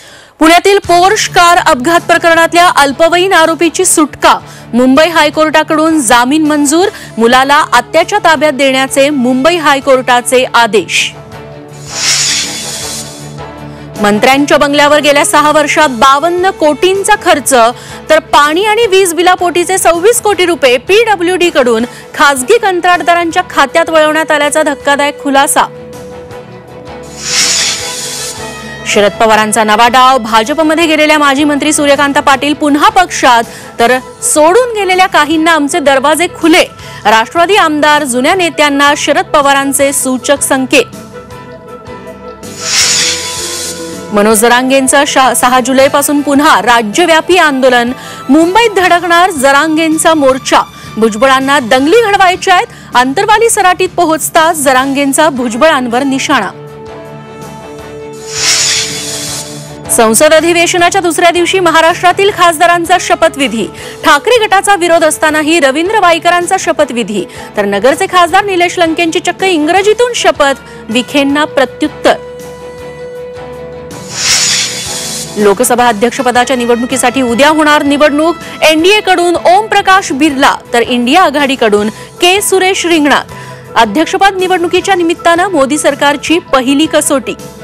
पुण्यातील Porsche car अपघात प्रकरणातल्या अल्पवयीन आरोपीची सुटका, मुंबई हायकोर्टाकडून जामीन मंजूर, मुलाला आत्याच्या ताब्यात देण्याचे मुंबई हायकोर्टाचे आदेश. मंत्र्यांच्या बंगल्यावर गेल्या 6 वर्षात 52 कोटींचा खर्च, तर पाणी आणि वीज बिलापोटीचे 26 कोटी रुपये PWD कडून खासगी कंत्राटदारांच्या खात्यात वळवण्यात आल्याचा धक्कादायक खुलासा. शरद पवारांचा नवा डाव, भाजपमध्ये गेलेल्या माजी मंत्री सूर्यकांत पाटील पुन्हा पक्षात, तर सोडून गेलेल्या काहींना आमचे दरवाजे खुले, राष्ट्रवादी आमदार जुन्या नेत्यांना शरद पवारांचे सूचक संकेत. मनोज जरांगेंचं 6 जुलैपासून पुन्हा राज्यव्यापी आंदोलन, मुंबईत धडकणार जरांगेंचा मोर्चा, भुजबळांना दंगली घडवायच्या आहेत, आंतरवाली सराटीत पोहोचताच जरांगेंचा भुजबळांवर निशाणा. संसद अधिवेशनाच्या दुसऱ्या दिवशी महाराष्ट्रातील खासदारांचा शपथविधी, ठाकरे गटाचा विरोध असतानाही रवींद्र वाईकरांचा शपथविधी, तर नगरचे खासदार निलेश लंकेंची चक्क इंग्रजीतून शपथ, विखेंना प्रत्युत्तर. लोकसभा अध्यक्षपदाच्या निवडणुकीसाठी उद्या होणार निवडणूक, NDA कडून ओम प्रकाश बिर्ला, तर इंडिया आघाडीकडून के सुरेश रिंगणात. अध्यक्षपद निवडणुकीच्या निमित्तानं मोदी सरकारची पहिली कसोटी.